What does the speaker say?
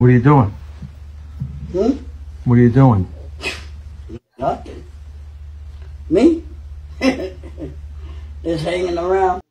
What are you doing? What are you doing? Nothing. Me? Just hanging around.